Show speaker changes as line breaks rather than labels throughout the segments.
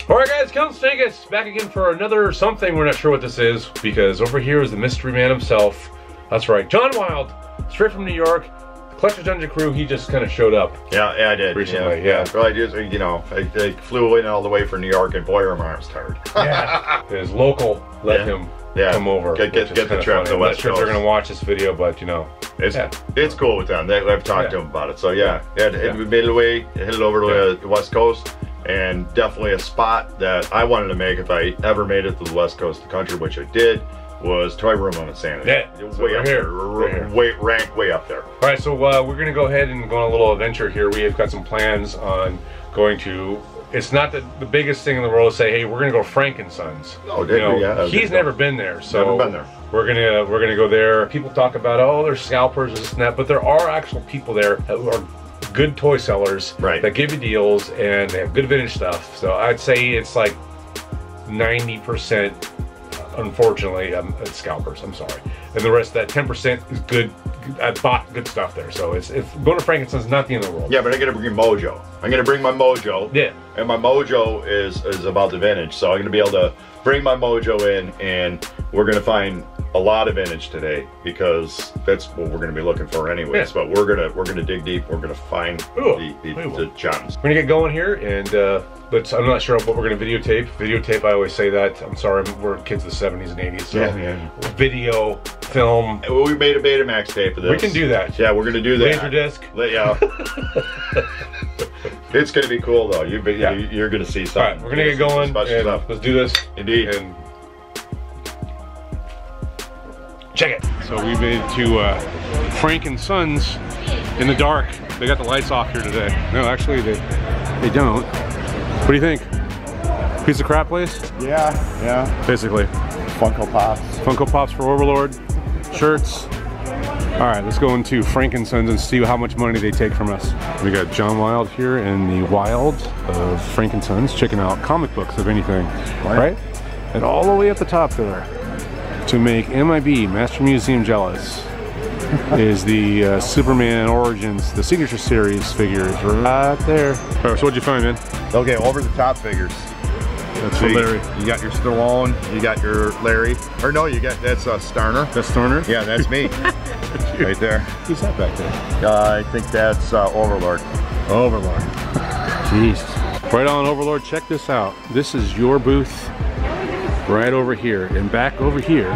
Alright guys, Count Vegas back again for another something. We're not sure what this is because over here is the mystery man himself. That's right, John Wild, straight from New York. The Collector's Dungeon crew, he just kind of showed up.
Yeah, I did.
Recently, yeah.
Well, I just, you know, I flew in all the way from New York and boy, my arm's tired.
Yeah. His local let him come over.
Get the trip to the West Coast.
I'm not sure if they're going to watch this video, but you know.
It's cool with them. I've talked to them about it. So yeah, we made it away, headed over to the West Coast. And definitely a spot that I wanted to make if I ever made it to the West Coast of the country, which I did, was Toy Room on Insanity.
Yeah,
way up there. Ranked way up there.
All right, so we're going to go ahead and go on a little adventure here. We have got some plans on going to, it's not the biggest thing in the world to say, hey, we're going to go Frankensons.
Oh, yeah.
He's never been there, so
never been there.
We're gonna go there. People talk about, oh, there's scalpers, this and that, but there are actual people there who are good toy sellers that give you deals and they have good vintage stuff. So I'd say it's like 90%, unfortunately, scalpers. I'm sorry, and the rest of that 10% is good. I bought good stuff there, so it's going to Frankensons not the end of the world.
Yeah, but I gotta bring mojo. I'm gonna bring my mojo.
Yeah,
and my mojo is about the vintage, so I'm gonna be able to bring my mojo in, and we're gonna find a lot of vintage today because that's what we're going to be looking for anyways. But we're gonna dig deep. We're gonna find the gems. We're
gonna get going here, and I'm not sure what we're gonna videotape. Videotape, I always say that. I'm sorry, we're kids of the 70s and 80s. So video, film.
We made a Betamax tape of this.
We can do that.
Yeah, we're gonna do that.
Laserdisc.
Yeah. It's gonna be cool though. You're gonna see something.
All right, we're gonna get going. And let's do this.
Indeed.
And check it. So we made it to Frankensons in the dark. They got the lights off here today. No, actually they don't. What do you think? Piece of crap place?
Yeah.
Basically.
Funko Pops.
Funko Pops for Overlord. Shirts. All right, let's go into Frankensons and see how much money they take from us. We got John Wild here in the wild of Frankensons, checking out comic books, if anything, right? And all the way at the top there, to make MIB, Master Museum, jealous, is the Superman Origins, the Signature Series figures right there. All right, so what'd you find, man?
Okay, over the top figures.
That's so Larry.
You got your Stallone, you got your Larry. Or no, that's Starner.
That's Starner?
Yeah, that's me. Right there.
Who's that back there?
I think that's Overlord.
Overlord. Jeez. Right on, Overlord, check this out. This is your booth right over here. And back over here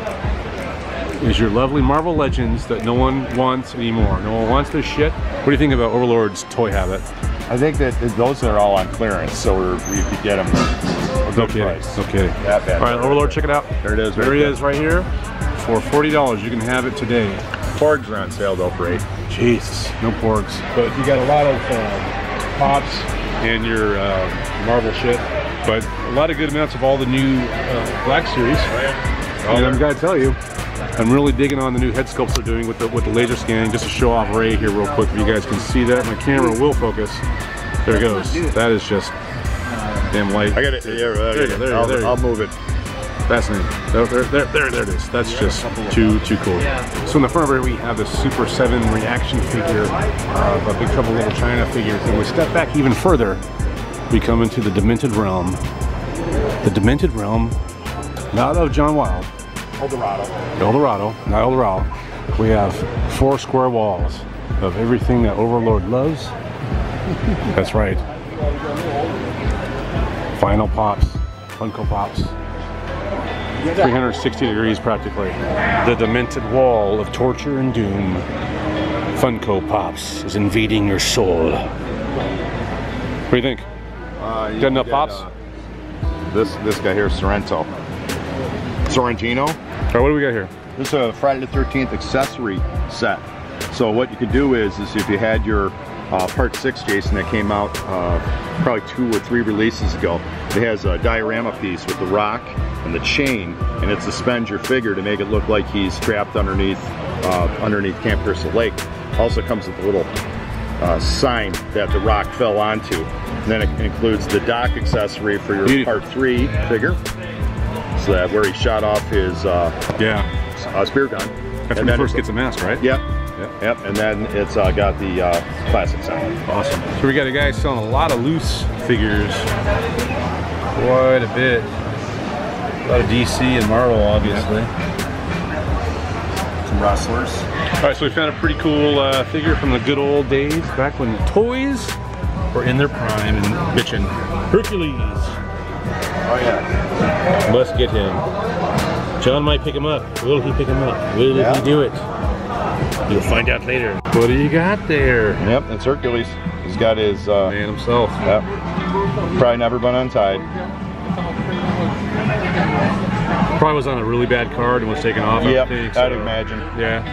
is your lovely Marvel Legends that no one wants anymore. No one wants this shit. What do you think about Overlord's toy habit?
I think that those are all on clearance, so we could get them a good price.
No kidding.
That bad.
All right, Overlord, check it out.
There it is.
There he is right here. For $40, you can have it today.
Porgs are on sale though for $8.
Jesus, no porgs. But you got a lot of Pops and your Marvel shit. But a lot of good amounts of all the new Black Series. And I'm gonna tell you, I'm really digging on the new head sculpts they're doing with the laser scanning. Just to show off Ray here real quick, if you guys can see that. My camera will focus. There it goes. That is just damn light.
I got it. There. I'll move it.
Fascinating. There it is. That's just too cool. So in the front over here we have the Super 7 reaction figure, a Big Trouble in Little China figure. And we step back even further, we come into the Demented Realm. The Demented Realm, not of John Wild. Eldorado, not Eldorado. We have 4 square walls of everything that Overlord loves. That's right. Final Pops, Funko Pops. 360 degrees practically. The demented wall of torture and doom. Funko Pops is invading your soul. What do you think? Got enough Pops?
This guy here, Sorrentino.
All right, what do we got here?
This is a Friday the 13th accessory set. So what you could do is if you had your Part 6, Jason, that came out probably 2 or 3 releases ago. It has a diorama piece with the rock and the chain, and it suspends your figure to make it look like he's trapped underneath Camp Crystal Lake. Also comes with a little sign that the rock fell onto. And then it includes the dock accessory for your Part 3 figure. So that where he shot off his spear gun.
That's when he first gets a mask, right?
Yep. Yep, and then it's got the classic sign.
Awesome. So we got a guy selling a lot of loose figures quite a bit. A lot of DC and Marvel, obviously.
Some wrestlers.
All right, so we found a pretty cool figure from the good old days, back when toys were in their prime and bitchin'. Hercules.
Oh yeah.
Must get him. John might pick him up. Will he pick him up? Will he do it? You'll find out later. What do you got there?
Yep, it's Hercules. He's got his
man himself.
Yep. Probably never been untied.
Probably was on a really bad card and was taken off.
Yep,
I think, so.
I'd imagine.
Yeah.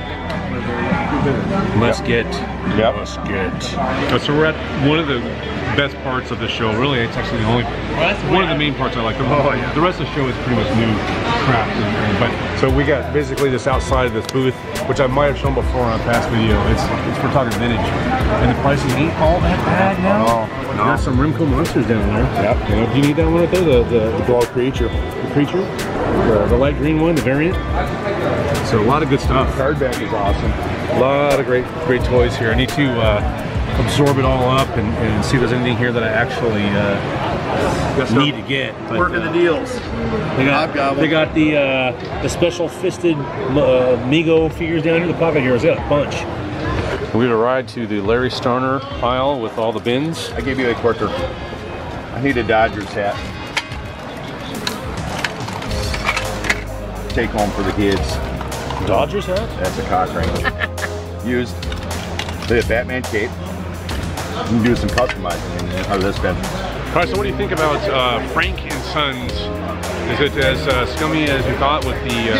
Must get.
Yep.
Must get. So we're at one of the best parts of the show. Really, it's actually the only one of the main parts I like. The rest of the show is pretty much new crap. But so we got basically this outside of this booth, which I might have shown before on a past video. It's we're talking vintage, and the prices ain't all that bad now. No. There's some Remco monsters down there.
Yep.
You know, do you need that one right there? The Brawl creature, the light green one, the variant. So a lot of good stuff.
Card back is awesome.
A lot of great toys here. I need to absorb it all up and see if there's anything here that I actually need to get. But,
Working the deals.
They got the special fisted Mego figures down here in the pocket here. It's got a bunch. We had a ride to the Larry Starner aisle with all the bins.
I gave you a quicker. I need a Dodgers hat. Take home for the kids.
Dodgers hat?
That's a cock ring. Used. The Batman cape. You can do some customizing out of this bin.
All right, so what do you think about Frank and Sons? Is it as scummy as you thought with the?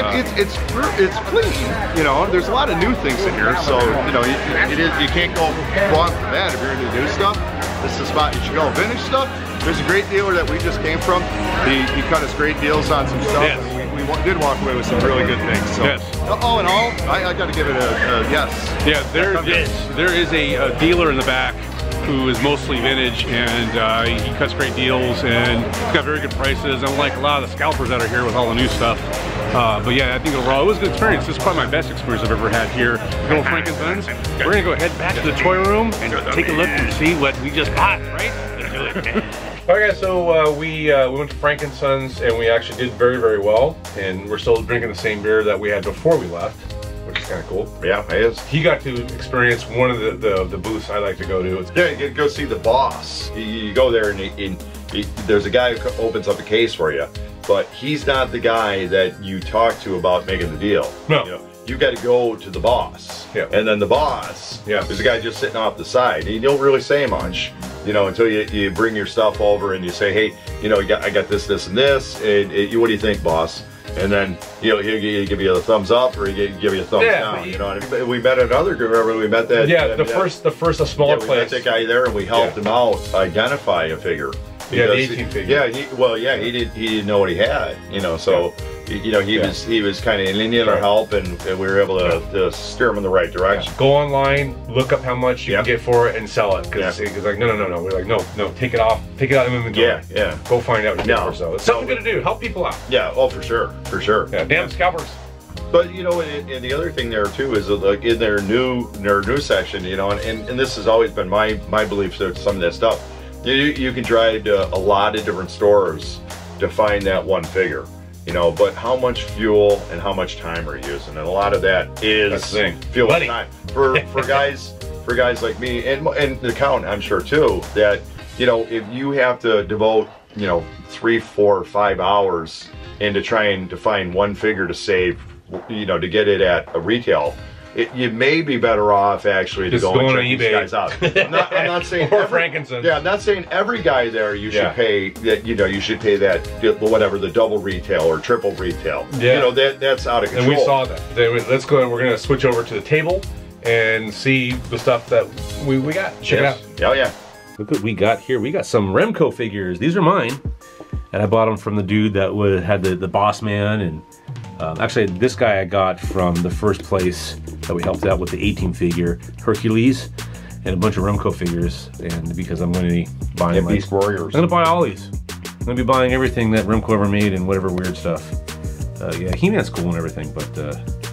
It's clean. You know, there's a lot of new things in here, so you know you can't go wrong for that if you're into new stuff. This is the spot you should go. Vintage stuff. There's a great dealer that we just came from. He cut us great deals on some stuff.
Yes.
And we did walk away with some really good things. So,
yes.
All in all, I got to give it a yes.
Yeah, there is a dealer in the back who is mostly vintage, and he cuts great deals and he's got very good prices, unlike a lot of the scalpers that are here with all the new stuff. But yeah, I think overall it was a good experience. This is probably my best experience I've ever had here. Good old Frank and Sons. We're gonna go head back to the toy room and take a look and see what we just bought, right? Let's do it. Alright guys, so we went to Frank and Sons and we actually did very well, and we're still drinking the same beer that we had before we left, which is kind of cool.
Yeah, it is.
He got to experience one of the booths I like to go to.
Yeah, you go see the boss. You go there and there's a guy who opens up a case for you, but he's not the guy that you talk to about making the deal.
No.
You know, you got to go to the boss.
Yeah.
And then the boss is a guy just sitting off the side. He don't really say much, you know, until you bring your stuff over and you say, hey, you know, I got this, and this, and what do you think, boss? And then he'll give you a thumbs up or he'll give you a thumbs down. You know, and we met another group. Remember we met that?
Yeah, the first a smaller place.
We met that guy there and we helped him out identify a figure.
Yeah, the 18 figure.
Yeah, he didn't know what he had. You know, so you know he was kind of in need of our help, and we were able to steer him in the right direction.
Go online, look up how much you can get for it, and sell it. Because it's like no. We're like no, take it off, take it out of inventory.
Yeah.
Go find out what you get for sale. It's something good to do. Help people out.
Yeah. Oh, for sure. Yeah.
Damn scalpers.
But you know, and the other thing there too is like in their new section, you know, and this has always been my belief to some of that stuff. You can drive to a lot of different stores to find that one figure, you know, but how much fuel and how much time are you using? And a lot of that is fuel and time. For guys like me and the count, I'm sure too, that, you know, if you have to devote, you know, 3, 4, 5 hours into trying to find one figure to save, you know, to get it at a retail, you may be better off actually to go and check these guys out. I'm not saying
or Frank and Sons.
Yeah, I'm not saying every guy there you should pay that. You know, you should pay that whatever the double retail or triple retail. Yeah. You know that's out of control.
And we saw that. Let's go. We're gonna switch over to the table and see the stuff that we got. Check it out.
Oh yeah.
Look what we got here. We got some Remco figures. These are mine, and I bought them from the dude that had the boss man and. Actually, this guy I got from the first place that we helped out with the 18 figure, Hercules, and a bunch of Remco figures. And because I'm going to be buying
Beast Warriors.
I'm going to buy all these. I'm going to be buying everything that Remco ever made and whatever weird stuff. Yeah, He-Man's cool and everything, but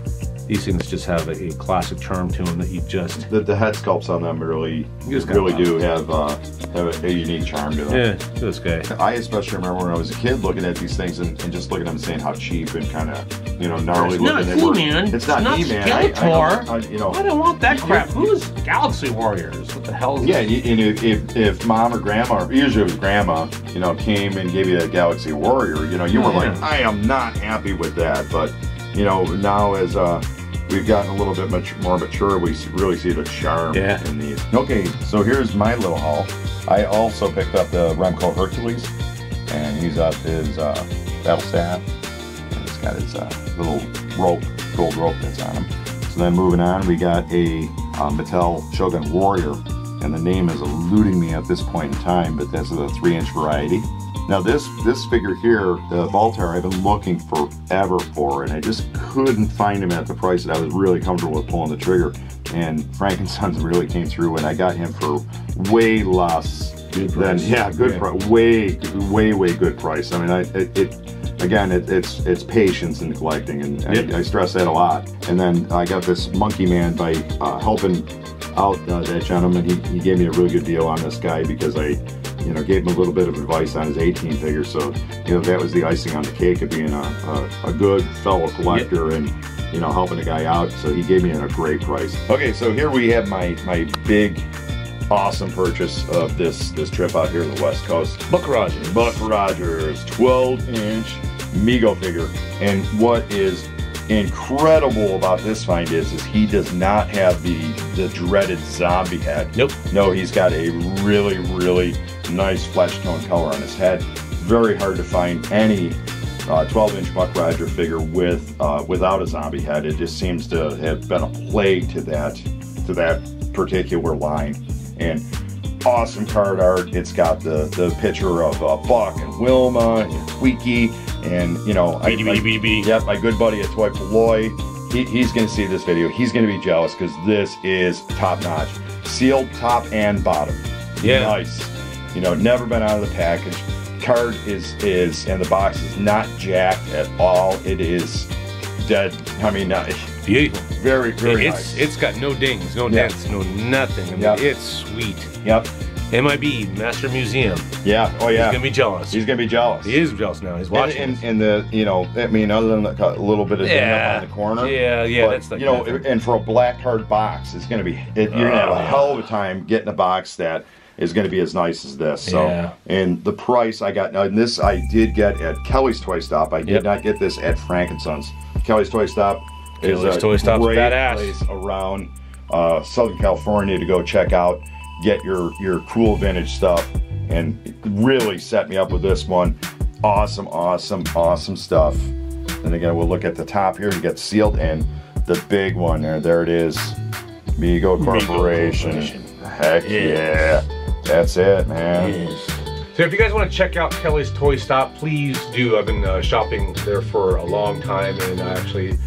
these things just have a classic charm to them that you just...
The head sculpts on them really do have a unique charm to them.
Yeah, this guy.
I especially remember when I was a kid looking at these things and just looking at them and saying how cheap and kind of, you know, gnarly looking they were. It's not He-Man.
Skeletor.
You know,
I don't want that crap. Who's Galaxy Warriors? What the hell is
yeah, if mom or grandma, or usually it was grandma, you know, came and gave you a Galaxy Warrior, you know, you were like, I am not happy with that. But, you know, now as we've gotten a little bit more mature, we really see the charm in these. Okay, so here's my little haul. I also picked up the Remco Hercules, and he's got his battle staff, and he's got his little rope, gold rope that's on him. So then moving on, we got a Mattel Shogun Warrior, and the name is eluding me at this point in time, but that's a 3-inch variety. Now this figure here, the Voltaire, I've been looking forever for, and I just couldn't find him at the price that I was really comfortable with pulling the trigger. And Frank & Sons really came through, and I got him for way less than price, way good price. I mean, it's patience in collecting, and I stress that a lot. And then I got this Monkey Man by helping out that gentleman. He gave me a really good deal on this guy because I, you know, gave him a little bit of advice on his 18 figure. So, you know, that was the icing on the cake of being a good fellow collector and, you know, helping a guy out. So he gave me a great price. Okay, so here we have my big, awesome purchase of this trip out here to the West Coast.
Buck Rogers.
Buck Rogers, 12-inch Mego figure. And what is incredible about this find is he does not have the dreaded zombie head.
Nope.
No, he's got a really, really nice flesh tone color on his head. Very hard to find any 12-inch Buck Roger figure without a zombie head. It just seems to have been a plague to that particular line. And awesome card art. It's got the picture of Buck and Wilma and Squeaky, and you know, my good buddy at Toy Polloy. He's going to see this video. He's going to be jealous because this is top notch, sealed top and bottom.
Yeah,
nice. You know, never been out of the package. Card is and the box is not jacked at all. It is dead. I mean,
beautiful.
Very, very nice.
It's got no dings, no dents, no nothing. I mean, it's sweet.
Yep.
MIB, Master Museum.
Yeah. Oh yeah.
He's gonna be jealous.
He's gonna be jealous.
He is jealous now. He's watching.
And the, you know, I mean, other than a little bit of ding up on the corner.
Yeah. But,
that's the, you know, and for a black card box, it's gonna be. You're gonna have a hell of a time getting a box that is going to be as nice as this. So, and the price I got, and this I did get at Kelly's Toy Stop. I did not get this at Frank & Sons. Kelly's Toy Stop is a great place around Southern California to go check out, get your cool vintage stuff, and really set me up with this one. Awesome, awesome, awesome stuff. And again, we'll look at the top here. You get sealed, and the big one there it is. Mego Corporation. Heck yeah. That's it, man.
So if you guys want to check out Kelly's Toy Stop, please do. I've been shopping there for a long time, and I actually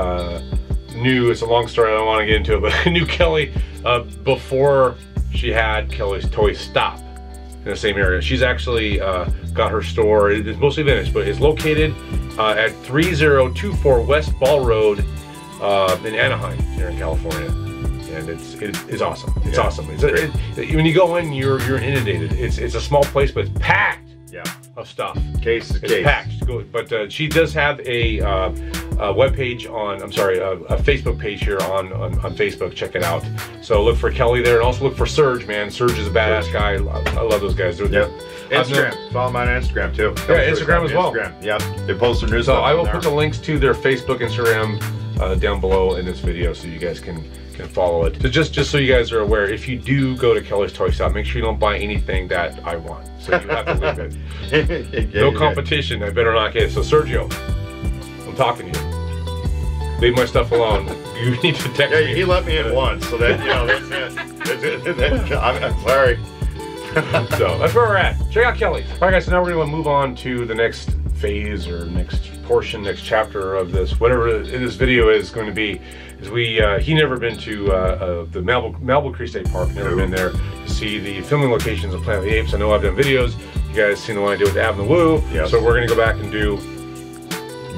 knew, it's a long story, I don't want to get into it, but I knew Kelly before she had Kelly's Toy Stop in the same area. She's actually got her store, it's mostly vintage, but it's located at 3024 West Ball Road in Anaheim, here in California. And it's awesome. It's awesome. When you go in, you're inundated. It's a small place, but it's packed of stuff.
It's
packed. But she does have a web page on, a Facebook page here on Facebook. Check it out. So look for Kelly there, and also look for Serge, man. Serge is a badass guy. I love those guys.
Instagram. Follow them on Instagram too.
Yeah, Instagram as well.
Yep. They post their news.
So I will put the links to their Facebook, Instagram down below in this video, so you guys can follow it. So just so you guys are aware, if you do go to Kelly's Toy Stop, make sure you don't buy anything that I want. So you have to leave it. No competition. I better not get it. So Sergio, I'm talking to you. Leave my stuff alone. You need to text me.
He let me in once, so that, you know, that's it. I'm sorry.
So that's where we're at. Check out Kelly. All right, guys. So now we're going to move on to the next phase or next portion, next chapter of this, whatever this video is going to be. Is he never been to the Malibu Creek State Park. Never been there to see the filming locations of Planet of the Apes. I know I've done videos. You guys seen the one I did with Av and the Woo. Yes. So we're going to go back and do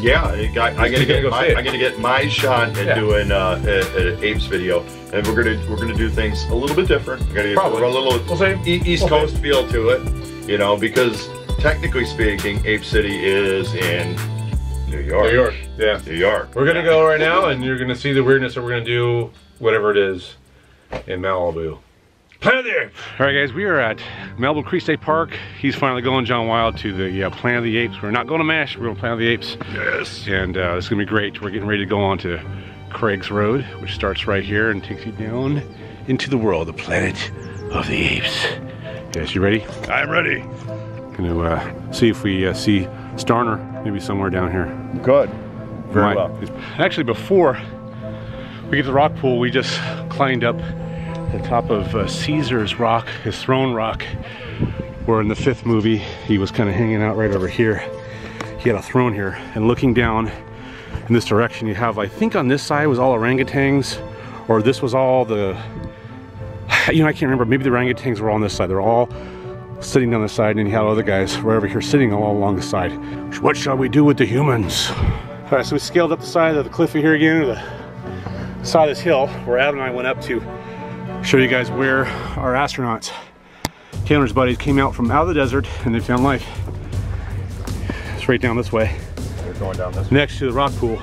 Yeah, I gotta get my shot at doing an apes video, and we're gonna do things a little bit different. We're gonna get a little East Coast feel to it, you know, because technically speaking, Ape City is in New York.
New York, yeah.
New York.
We're gonna go right now, and you're gonna see the weirdness that we're gonna do, whatever it is, in Malibu. Planet of the Apes! All right, guys, we are at Malibu Creek State Park. He's finally going, John Wild, to the Planet of the Apes. We're not going to MASH, we're going to Planet of the Apes.
Yes.
And it's gonna be great. We're getting ready to go on to Craig's Road, which starts right here and takes you down into the world, the Planet of the Apes. Yes, you ready?
I'm ready.
Gonna see if we see Starner, maybe somewhere down here.
Good. Very well.
Actually, before we get to the rock pool, we just climbed up the top of Caesar's rock, his throne rock, where in the 5th movie he was kind of hanging out right over here. He had a throne here, and looking down in this direction, you have, I think on this side was all orangutans, or this was all the, you know, I can't remember, maybe the orangutans were on this side. They're all sitting down the side, and you had other guys right over here sitting all along the side. What shall we do with the humans? All right, so we scaled up the side of the cliff here again, or the side of this hill, where Adam and I went up to show you guys where our astronauts, Taylor's buddies, came out from the desert, and they found life. It's right down this way.
They're going down this way.
Next to the rock pool.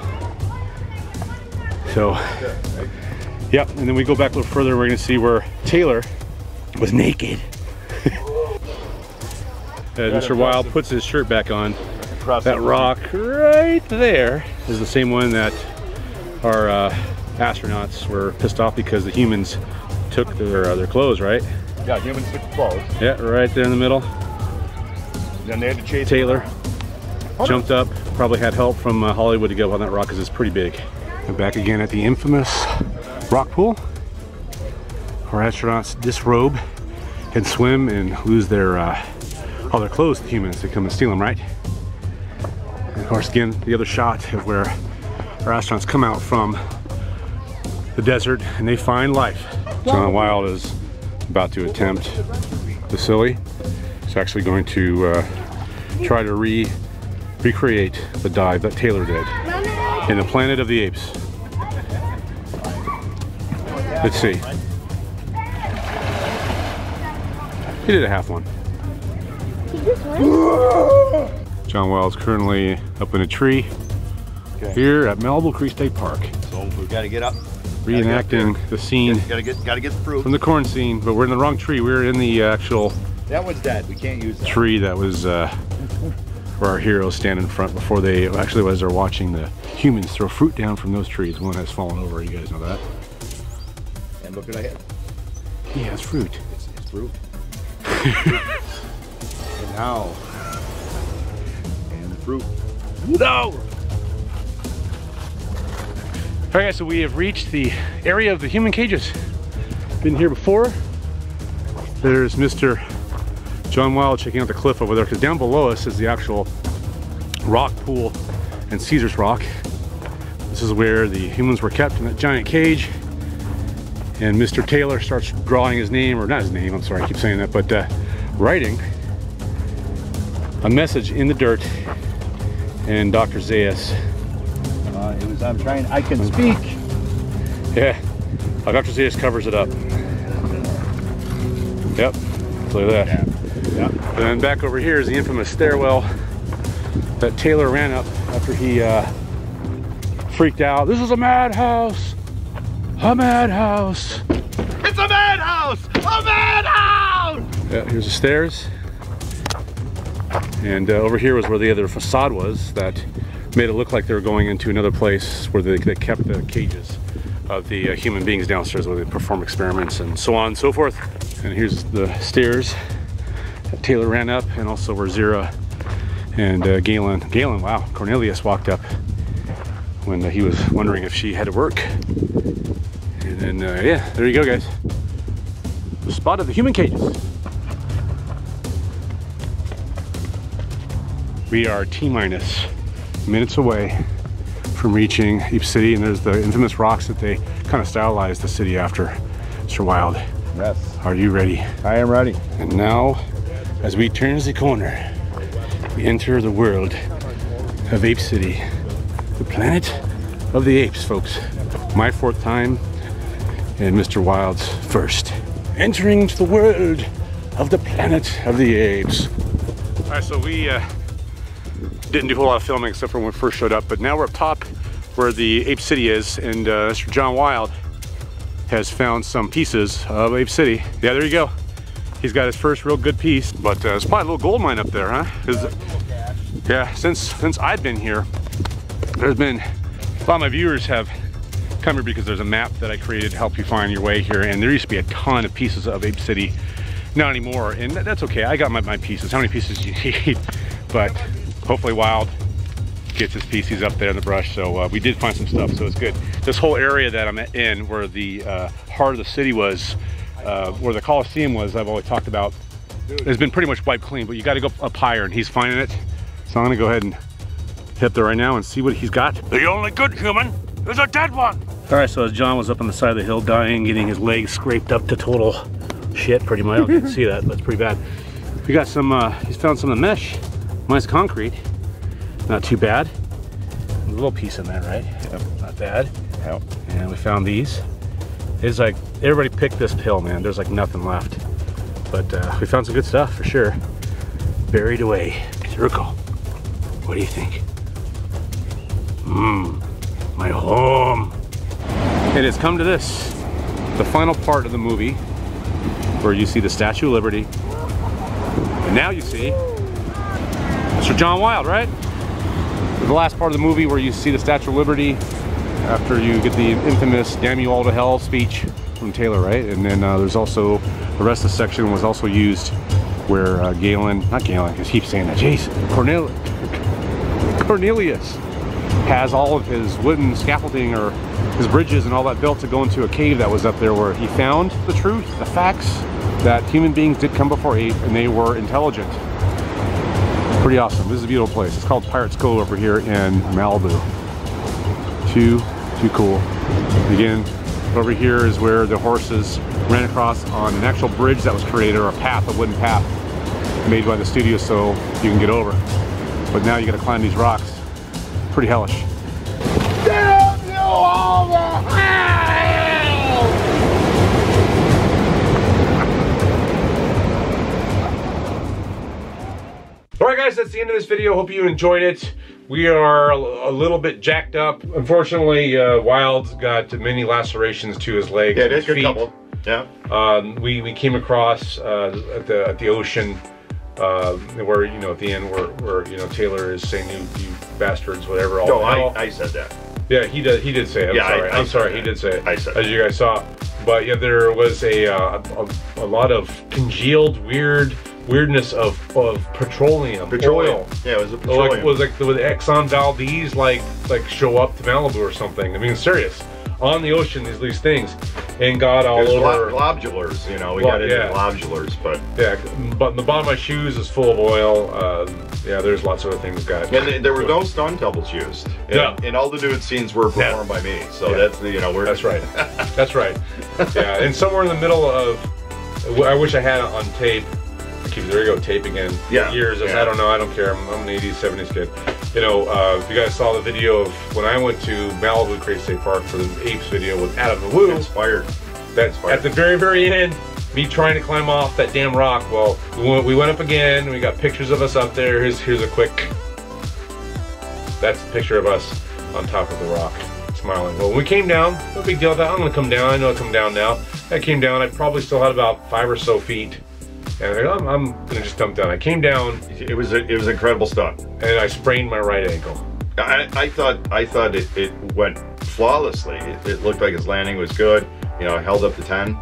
So, yep, and then we go back a little further, we're gonna see where Taylor was naked. As Mr. Wild puts his shirt back on, that rock right there is the same one that our astronauts were pissed off because the humans took their clothes, right?
Yeah, humans took clothes.
Yeah, right there in the middle.
Then they had to chase
Taylor jumped up, probably had help from Hollywood to get up on that rock because it's pretty big. And back again at the infamous rock pool. Our astronauts disrobe and swim and lose their all their clothes to humans. They come and steal them, right? And of course, again, the other shot of where our astronauts come out from the desert and they find life. John Wild is about to attempt the silly. He's actually going to try to recreate the dive that Taylor did in the Planet of the Apes. Let's see. He did a half one. John Wild's currently up in a tree here at Malibu Creek State Park.
So we've got to get up.
Reenacting the scene
gotta get the fruit
from the corn scene, but we're in the wrong tree. We're in the actual
that one's dead. We can't use that
tree that was where our heroes stand in front before they actually, as they're watching the humans throw fruit down from those trees. One has fallen over. You guys know that.
And look what I have.
He has fruit.
It's fruit. And now, and the fruit.
No. All right, guys, so we have reached the area of the human cages. Been here before. There's Mr. John Wild checking out the cliff over there, because down below us is the actual rock pool and Caesar's Rock. This is where the humans were kept in that giant cage. And Mr. Taylor starts drawing his name, or not his name, I'm sorry, I keep saying that, but writing a message in the dirt. And Dr. Zayas,
I can speak.
yeah, Dr. Zayas covers it up. Yep, look at that.
Yeah.
And then back over here is the infamous stairwell that Taylor ran up after he freaked out. This is a madhouse! A madhouse!
It's a madhouse! A madhouse!
Yeah, here's the stairs. And over here was where the other facade was that made it look like they were going into another place where they kept the cages of the human beings downstairs where they perform experiments and so on and so forth. And here's the stairs that Taylor ran up, and also where Zira and Galen, wow, Cornelius walked up when he was wondering if she had to work. And then, yeah, there you go, guys. The spot of the human cages. We are T-minus minutes away from reaching Ape City, and there's the infamous rocks that they kind of stylized the city after. Mr. Wild,
yes.
Are you ready?
I am ready.
And now, as we turn the corner, we enter the world of Ape City. The Planet of the Apes, folks. My 4th time and Mr. Wild's first. Entering into the world of the Planet of the Apes. All right, so we didn't do a whole lot of filming except for when we first showed up, but now we're up top where the Ape City is, and Mr. John Wild has found some pieces of Ape City. Yeah, there you go. He's got his first real good piece, but there's probably a little gold mine up there, huh? Yeah, since I've been here, there's been, a lot of my viewers have come here because there's a map that I created to help you find your way here, and there used to be a ton of pieces of Ape City. Not anymore, and that's okay. I got my pieces. How many pieces do you need? But hopefully Wild gets his piece. He's up there in the brush, so we did find some stuff, so it's good. This whole area that I'm in, where the heart of the city was, where the Coliseum was, I've always talked about, has been pretty much wiped clean, but you got to go up higher, and he's finding it. So I'm gonna go ahead and hit up there right now and see what he's got. The only good human is a dead one. All right, so as John was up on the side of the hill dying, getting his legs scraped up to total shit, pretty much. I don't see that, but it's pretty bad. We got some, he's found some of the mesh, minus concrete. Not too bad. A little piece in there, right? Yep. Not bad. Yep. And we found these. It's like, everybody picked this hill, man. There's like nothing left. But we found some good stuff for sure. Buried away. Circle. What do you think? My home. It has come to this, the final part of the movie, where you see the Statue of Liberty. And now you see Mr. John Wild, right? The last part of the movie where you see the Statue of Liberty after you get the infamous "Damn you all to hell" speech from Taylor, right? And then there's also, the rest of the section was also used where Galen, not Galen, because he keeps saying that, jeez, Cornelius has all of his wooden scaffolding or his bridges and all that built to go into a cave that was up there where he found the truth, the facts, that human beings did come before ape and they were intelligent. Pretty awesome. This is a beautiful place. It's called Pirates Cove over here in Malibu. Too cool. Again, over here is where the horses ran across on an actual bridge that was created, or a path, a wooden path made by the studio so you can get over. But now you gotta climb these rocks. Pretty hellish.
Damn you all to hell!
Alright guys, that's the end of this video. Hope you enjoyed it. We are a little bit jacked up. Unfortunately, Wild's got many lacerations to his legs.
Yeah, there's a good couple. Yeah.
We came across at the ocean where, you know, at the end where you know, Taylor is saying you bastards, whatever.
No, I said that.
Yeah, he did say it. I'm sorry, he did say it.
I said
as you guys saw. But yeah, there was a lot of congealed weirdness of petroleum oil.
Yeah, it was a petroleum.
With Exxon Valdez like show up to Malibu or something. I mean, serious. On the ocean, these things, and got all over.
Globulars, you know, we got into globulars, but
yeah, but the bottom of my shoes is full of oil. Yeah, there's lots of other things got.
And there were no stunt doubles used. And all the nude scenes were performed by me. So that's the, you know,
that's right. That's right. Yeah, and somewhere in the middle of, I wish I had it on tape. There you go, tape again.
Yeah.
Years, I don't know, I don't care. I'm an 80s, 70s kid. You know, if you guys saw the video of when I went to Malibu Crazy State Park for the Apes video with Adam the Woo.
Inspired.
At the very end, me trying to climb off that damn rock. Well, we went up again, we got pictures of us up there. Here's a quick, that's the picture of us on top of the rock, smiling. Well, when we came down, no big deal. I'm gonna come down, I know I come down now. I came down, I probably still had about 5 or so feet. And I'm gonna just dump down. I came down.
It was incredible stuff.
And I sprained my right ankle.
I thought it went flawlessly. It looked like his landing was good. You know, held up to 10.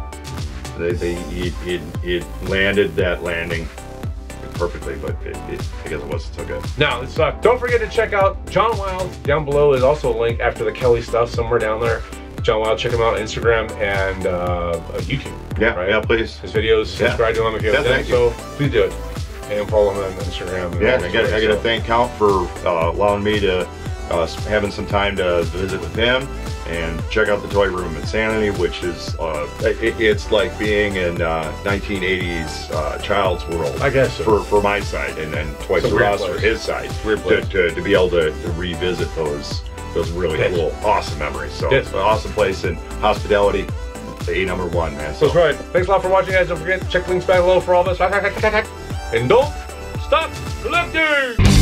It landed that landing perfectly, but I guess it wasn't so good.
Now, don't forget to check out John Wild. Down below is also a link after the Kelly stuff somewhere down there. John Wild, check him out on Instagram and YouTube.
Yeah,
right?
Yeah, please.
His videos, subscribe to him if you haven't done so. Please do it. And follow him on Instagram. And
I got to thank Count for allowing me to, having some time to visit with him and check out the Toy Room Insanity, which is, it's like being in 1980s Child's World.
I guess so.
For my side, and then Toys R Us for his side.
Weird place.
To be able to revisit those So it's really
Yes.
cool. Awesome memories. So
Yes.
it's an awesome place, and hospitality, A #1, man. So
That's right. Thanks a lot for watching, guys. Don't forget to check links back below for all this. And don't stop collecting!